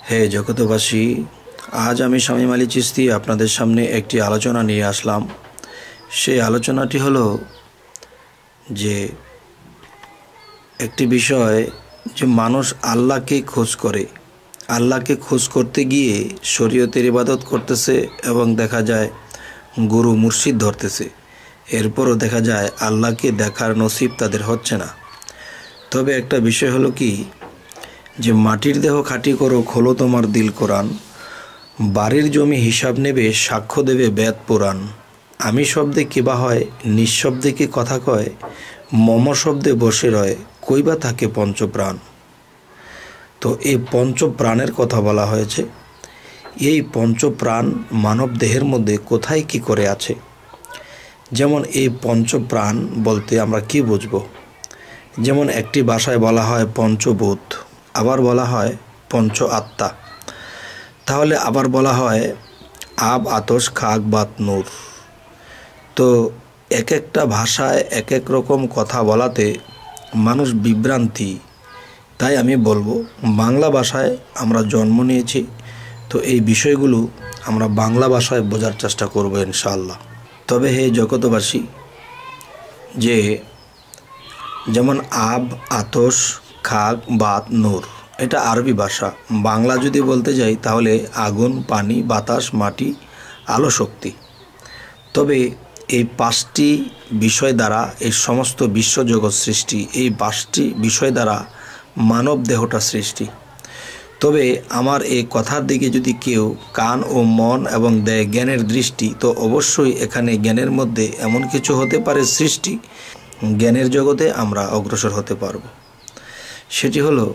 হে জগতবাসী, আজ আমি শামীম আলী চিশতি আপনাদের সামনে একটি আলোচনা নিয়ে আসলাম। সেই আলোচনাটি হলো যে একটি বিষয় যে মানুষ আল্লাহকে খোঁজ করে, আল্লাহকে খোঁজ করতে গিয়ে শরীয়তের ইবাদত করতেছে এবং দেখা যায় গুরু মুর্শিদ ধরতেছে, এরপরও দেখা যায় আল্লাহকে দেখার নসিব তাদের হচ্ছে না। তবে একটা বিষয় হলো কি, যে মাটির দেহ খাঁটি করো, খোলো তোমার দিল কোরআন, বাড়ির জমি হিসাব নেবে, সাক্ষ্য দেবে বেদ পুরাণ। আমি শব্দে কিবা হয়, নিঃশব্দে কি কথা কয়, মম শব্দে বসে রয়, কইবা থাকে পঞ্চপ্রাণ। তো এই পঞ্চপ্রাণের কথা বলা হয়েছে। এই পঞ্চপ্রাণ মানব দেহের মধ্যে কোথায় কি করে আছে? যেমন এই পঞ্চপ্রাণ বলতে আমরা কি বুঝব? যেমন একটি ভাষায় বলা হয় পঞ্চভূত, আবার বলা হয় পঞ্চ আত্মা, তাহলে আবার বলা হয় আব, আতশ, খাক, বাত, নূর। তো এক একটা ভাষায় এক এক রকম কথা বলাতে মানুষ বিভ্রান্তি। তাই আমি বলবো, বাংলা ভাষায় আমরা জন্ম নিয়েছি, তো এই বিষয়গুলো আমরা বাংলা ভাষায় বোঝার চেষ্টা করব ইনশাআল্লাহ। তবে হে জগতবাসী, যে যেমন আব, আতশ, খাক, বাত, নূর, এটা আরবি ভাষা। বাংলা যদি বলতে যাই তাহলে আগুন, পানি, বাতাস, মাটি, আলো, শক্তি। তবে এই পাঁচটি বিষয় দ্বারা এই সমস্ত বিশ্বজগৎ সৃষ্টি, এই পাঁচটি বিষয় দ্বারা মানব দেহটা সৃষ্টি। তবে আমার এই কথার দিকে যদি কেউ কান ও মন এবং দেয় জ্ঞানের দৃষ্টি, তো অবশ্যই এখানে জ্ঞানের মধ্যে এমন কিছু হতে পারে সৃষ্টি, জ্ঞানের জগতে আমরা অগ্রসর হতে পারব। সেটি হলো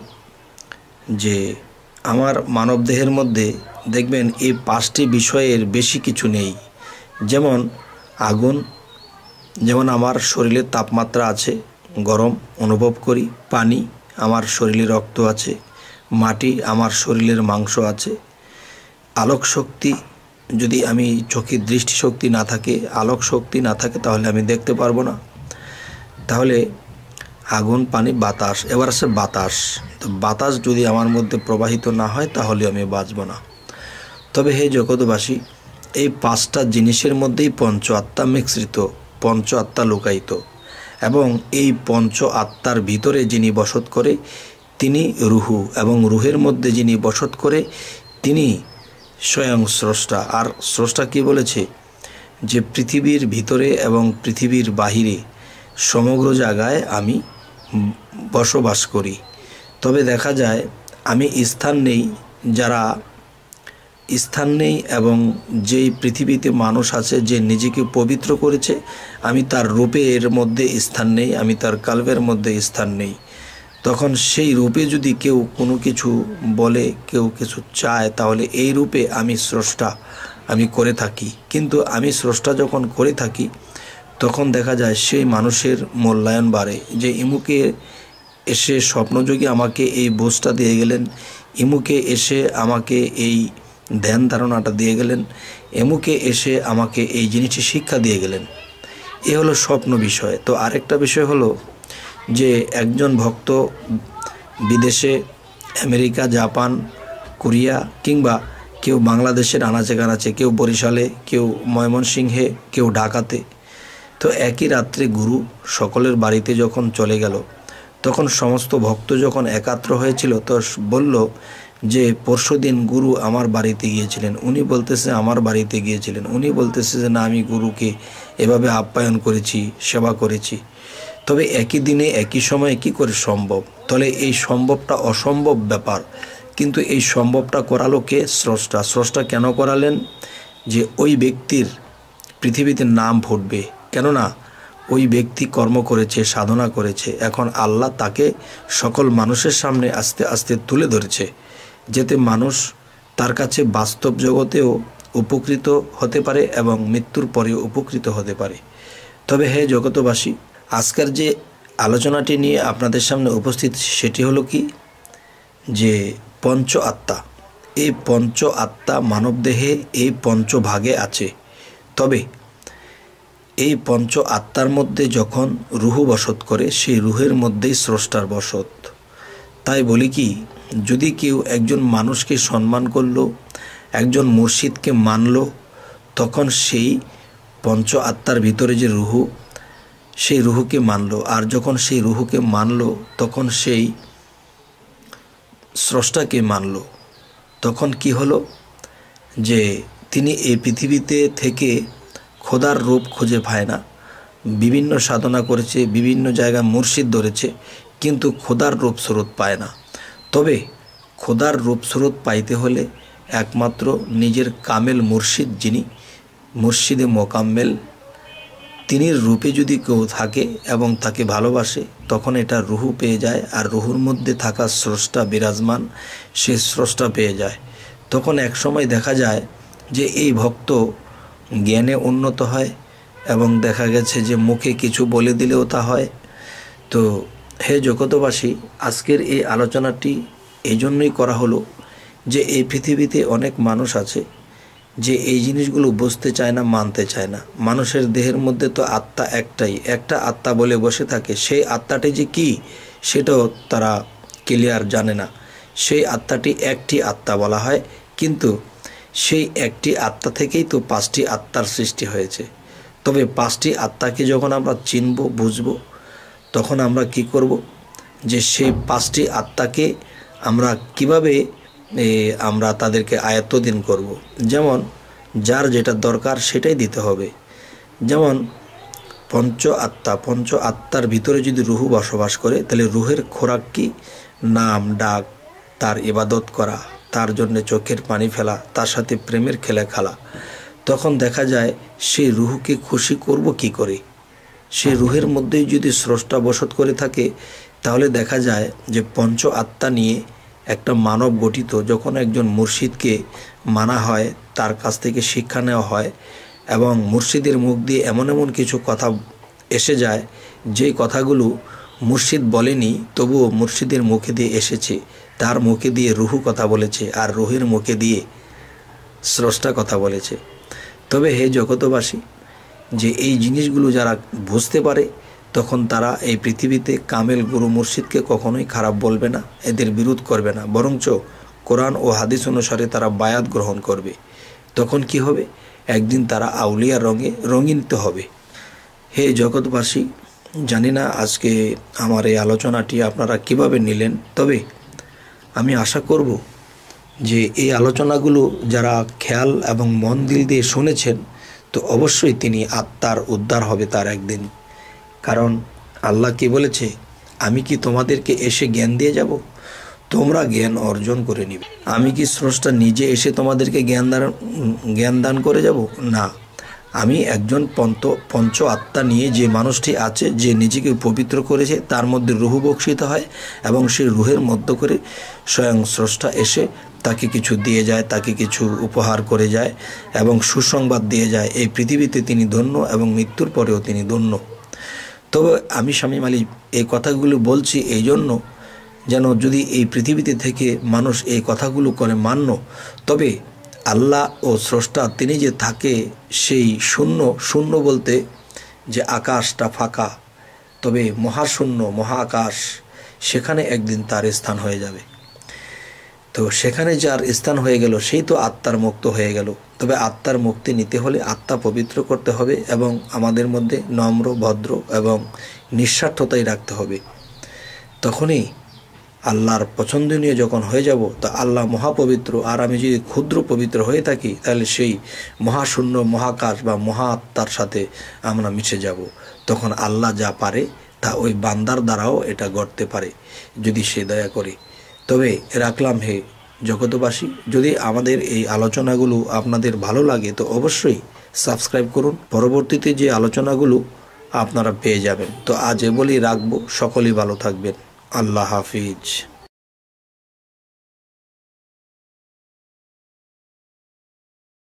যে আমার মানব দেহের মধ্যে দেখবেন এই পাঁচটি বিষয়ের বেশি কিছু নেই। যেমন আগুন, যেমন আমার শরীরের তাপমাত্রা আছে, গরম অনুভব করি। পানি, আমার শরীরে রক্ত আছে। মাটি, আমার শরীরের মাংস আছে। আলোক শক্তি, যদি আমি চোখের দৃষ্টিশক্তি না থাকে, আলোক শক্তি না থাকে, তাহলে আমি দেখতে পারবো না। তাহলে আগুন, পানি, বাতাস। এবার আছে বাতাস। তো বাতাস যদি আমার মধ্যে প্রবাহিত না হয় তাহলে আমি বাঁচব না। তবে হে জগৎবাসী, এই পাঁচটা জিনিসের মধ্যেই পঞ্চ আত্মা মিশ্রিত, পঞ্চ আত্মা লুকায়িত, এবং এই পঞ্চ আত্মার ভিতরে যিনি বসত করে তিনি রুহু, এবং রুহের মধ্যে যিনি বসত করে তিনি স্বয়ং স্রষ্টা। আর স্রষ্টা কি বলেছে? যে পৃথিবীর ভিতরে এবং পৃথিবীর বাহিরে সমগ্র জায়গায় আমি বসবাস করি। তবে দেখা যায় আমি স্থান নেই, যারা স্থান নেই, এবং যেই পৃথিবীতে মানুষ আছে যে নিজেকে পবিত্র করেছে, আমি তার রূপের মধ্যে স্থান নেই, আমি তার কালবের মধ্যে স্থান নেই। তখন সেই রূপে যদি কেউ কোনো কিছু বলে, কেউ কিছু চায়, তাহলে এই রূপে আমি স্রষ্টা, আমি করে থাকি। কিন্তু আমি স্রষ্টা যখন করে থাকি, তখন দেখা যায় সেই মানুষের মূল্যায়ন বাড়ে, যে ইমুকে এসে স্বপ্নযোগী আমাকে এই বোঝটা দিয়ে গেলেন, ইমুকে এসে আমাকে এই ধ্যান ধারণাটা দিয়ে গেলেন, এমুকে এসে আমাকে এই জিনিসটি শিক্ষা দিয়ে গেলেন। এ হলো স্বপ্ন বিষয়। তো আরেকটা বিষয় হলো যে একজন ভক্ত বিদেশে, আমেরিকা, জাপান, কোরিয়া, কিংবা কেউ বাংলাদেশের আনাচে কানাচে, কেউ বরিশালে, কেউ ময়মনসিংহে, কেউ ঢাকাতে, তো একই রাত্রে গুরু সকলের বাড়িতে যখন চলে গেল, তখন সমস্ত ভক্ত যখন একাত্র হয়েছিল, তো বলল যে পরশুদিন গুরু আমার বাড়িতে গিয়েছিলেন, উনি বলতেছে আমার বাড়িতে গিয়েছিলেন, উনি বলতেছে যে না, আমি গুরুকে এভাবে আপ্যায়ন করেছি, সেবা করেছি। তবে একই দিনে একই সময়ে কি করে সম্ভব? তাহলে এই সম্ভবটা অসম্ভব ব্যাপার, কিন্তু এই সম্ভবটা করালো কে? স্রষ্টা। স্রষ্টা কেন করালেন? যে ওই ব্যক্তির পৃথিবীতে নাম ফুটবে, কেননা ওই ব্যক্তি কর্ম করেছে, সাধনা করেছে। এখন আল্লাহ তাকে সকল মানুষের সামনে আস্তে আস্তে তুলে ধরেছে, যাতে মানুষ তার কাছে বাস্তব জগতেও উপকৃত হতে পারে এবং মৃত্যুর পরেও উপকৃত হতে পারে। তবে হে জগতবাসী, আজকের যে আলোচনাটি নিয়ে আপনাদের সামনে উপস্থিত, সেটি হলো কি, যে পঞ্চ আত্মা। এই পঞ্চ আত্মা মানবদেহে এই পঞ্চভাগে আছে। তবে এই পঞ্চ আত্মার মধ্যে যখন রুহু বসত করে, সেই রুহের মধ্যেই স্রষ্টার বসত। তাই বলি কি, যদি কেউ একজন মানুষকে সম্মান করলো, একজন মুর্শিদকে মানলো, তখন সেই পঞ্চ আত্মার ভিতরে যে রুহু, সেই রুহুকে মানলো। আর যখন সেই রুহুকে মানলো তখন সেই স্রষ্টাকে মানলো। তখন কি হলো যে তিনি এই পৃথিবীতে থেকে খোদার রূপ খুঁজে পায় না। বিভিন্ন সাধনা করেছে, বিভিন্ন জায়গায় মুর্শিদ ধরেছে, কিন্তু খোদার রূপ স্রোত পায় না। তবে খোদার রূপ স্রোত পাইতে হলে একমাত্র নিজের কামেল মুর্শিদ, যিনি মুর্শিদে মোকাম্মেল, তিনি রূপে যদি কেউ থাকে এবং তাকে ভালোবাসে, তখন এটা রুহু পেয়ে যায়। আর রুহুর মধ্যে থাকা স্রষ্টা বিরাজমান, সে স্রষ্টা পেয়ে যায়। তখন এক সময় দেখা যায় যে এই ভক্ত জ্ঞানে উন্নত হয় এবং দেখা গেছে যে মুখে কিছু বলে দিলেও তা হয়। তো হে জগতবাসী, আজকের এই আলোচনাটি এই জন্যই করা হলো যে এই পৃথিবীতে অনেক মানুষ আছে যে এই জিনিসগুলো বুঝতে চায় না, মানতে চায় না। মানুষের দেহের মধ্যে তো আত্মা একটাই, একটা আত্মা বলে বসে থাকে। সেই আত্মাটি যে কি সেটাও তারা ক্লিয়ার জানে না। সেই আত্মাটি একটি আত্মা বলা হয়, কিন্তু সেই একটি আত্মা থেকেই তো পাঁচটি আত্মার সৃষ্টি হয়েছে। তবে পাঁচটি আত্মাকে যখন আমরা চিনব, বুঝব, তখন আমরা কি করব যে সেই পাঁচটি আত্মাকে আমরা কিভাবে আমরা তাদেরকে আয়ত্তদিন করব। যেমন যার যেটা দরকার সেটাই দিতে হবে। যেমন পঞ্চ আত্মার ভিতরে যদি রুহু বসবাস করে, তাহলে রুহের খোরাক কি? নাম ডাক, তার ইবাদত করা, তার জন্য চোখের পানি ফেলা, তার সাথে প্রেমের খেলা। তখন দেখা যায় সেই রুহুকে খুশি করব কি করে? সেই রুহের মধ্যেই যদি স্রষ্টা বসত করে থাকে, তাহলে দেখা যায় যে পঞ্চ আত্মা নিয়ে একটা মানব গঠিত যখন একজন মুর্শিদকে মানা হয়, তার কাছ থেকে শিক্ষা নেওয়া হয় এবং মুর্শিদের মুখ দিয়ে এমন এমন কিছু কথা এসে যায় যেই কথাগুলো মুর্শিদ বলেনি, তবুও মুর্শিদের মুখে দিয়ে এসেছে। তার মুখে দিয়ে রুহু কথা বলেছে আর রুহের মুখে দিয়ে স্রষ্টা কথা বলেছে। তবে হে জগতবাসী, যে এই জিনিসগুলো যারা বুঝতে পারে, তখন তারা এই পৃথিবীতে কামেল গুরু মুর্শিদকে কখনোই খারাপ বলবে না, এদের বিরোধ করবে না, বরঞ্চ কোরআন ও হাদিস অনুসারে তারা বায়াত গ্রহণ করবে। তখন কি হবে? একদিন তারা আউলিয়ার রঙে রঙিত হবে। হে জগৎবাসী, জানি না আজকে আমার এই আলোচনাটি আপনারা কিভাবে নিলেন, তবে আমি আশা করব যে এই আলোচনাগুলো যারা খেয়াল এবং মন দিল দিয়ে শুনেছেন, তো অবশ্যই তিনি আত্মার উদ্ধার হবে তার একদিন। কারণ আল্লাহ কি বলেছে, আমি কি তোমাদেরকে এসে জ্ঞান দিয়ে যাব? তোমরা জ্ঞান অর্জন করে নিবে। আমি কি স্রষ্টা নিজে এসে তোমাদেরকে জ্ঞান দান করে যাব? না, আমি একজন পঞ্চ আত্মা নিয়ে যে মানুষটি আছে, যে নিজেকে পবিত্র করেছে, তার মধ্যে রুহু বক্ষিত হয় এবং সেই রুহের মধ্য করে স্বয়ং স্রষ্টা এসে তাকে কিছু দিয়ে যায়, তাকে কিছু উপহার করে যায় এবং সুসংবাদ দিয়ে যায়। এই পৃথিবীতে তিনি ধন্য এবং মৃত্যুর পরেও তিনি ধন্য। তবে আমি শামীম আলী এই কথাগুলো বলছি এই জন্য, যেন যদি এই পৃথিবীতে থেকে মানুষ এই কথাগুলো করে মান্য, তবে আল্লাহ ও স্রষ্টা তিনি যে থাকে সেই শূন্য বলতে যে আকাশটা ফাঁকা, তবে মহাশূন্য মহাকাশ, সেখানে একদিন তার স্থান হয়ে যাবে। তো সেখানে যার স্থান হয়ে গেল সেই তো আত্মার মুক্ত হয়ে গেল। তবে আত্মার মুক্তি নিতে হলে আত্মা পবিত্র করতে হবে এবং আমাদের মধ্যে নম্র, ভদ্র এবং নিঃস্বার্থতাই রাখতে হবে। তখনই আল্লাহর পছন্দনীয় যখন হয়ে যাব, তো আল্লাহ মহাপবিত্র আর আমি যদি ক্ষুদ্র পবিত্র হয়ে থাকি, তাহলে সেই মহাশূন্য মহাকাশ বা মহা আত্মার সাথে আমরা মিশে যাব। তখন আল্লাহ যা পারে তা ওই বান্দার দ্বারাও এটা গড়তে পারে, যদি সে দয়া করে। তবে রাখলাম হে জগতবাসী, যদি আমাদের এই আলোচনাগুলো আপনাদের ভালো লাগে তো অবশ্যই সাবস্ক্রাইব করুন, পরবর্তীতে যে আলোচনাগুলো আপনারা পেয়ে যাবেন। তো আজ এ বলেই রাখবো, সকলেই ভালো থাকবেন। আল্লাহ হাফিজ।